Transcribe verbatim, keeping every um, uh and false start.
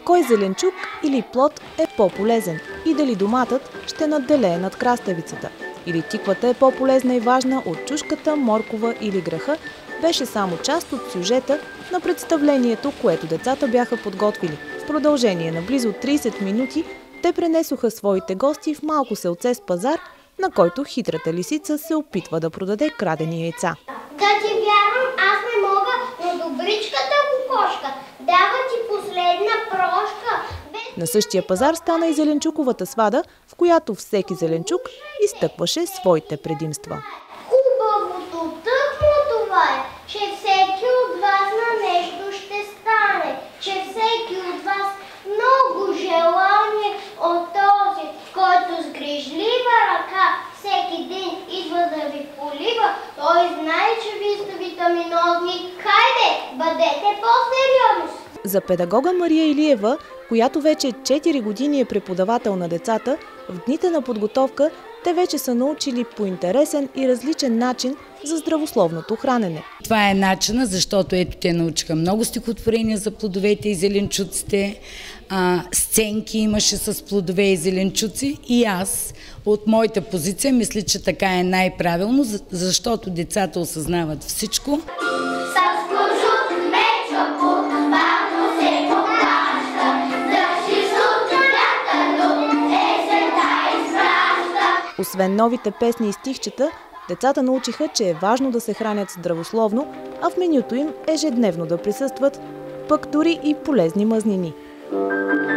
кой зеленчук или плод е по-полезен и дали доматът ще надделее над краставицата, или тиквата е по-полезна и важна от чушката, моркова или греха, беше само част от сюжета на представлението, което децата бяха подготвили. В продължение на близо трийсет минути те пренесоха своите гости в малко селце с пазар, на който хитрата лисица се опитва да продаде крадени яйца. Да ти вярвам, аз не мога, но добричката кокошка дава ти последна прошка. На същия пазар стана и зеленчуковата свада, в която всеки зеленчук изтъкваше своите предимства. Хубавото, тъкмо това е, че всеки от вас на нещо ще стане, че всеки от вас много желание от този, който с грижлива ръка всеки ден идва да ви полива, той знае, че ви сте витаминозни. Хайде, бъдете по-сериозни! За педагога Мария Илиева, която вече четири години е преподавател на децата, в дните на подготовка те вече са научили по интересен и различен начин за здравословното хранене. Това е начина, защото ето те научиха много стихотворения за плодовете и зеленчуците, а, сценки имаше с плодове и зеленчуци и аз от моята позиция мисля, че така е най-правилно, защото децата осъзнават всичко. Освен новите песни и стихчета, децата научиха, че е важно да се хранят здравословно, а в менюто им ежедневно да присъстват пък дори и полезни мазнини.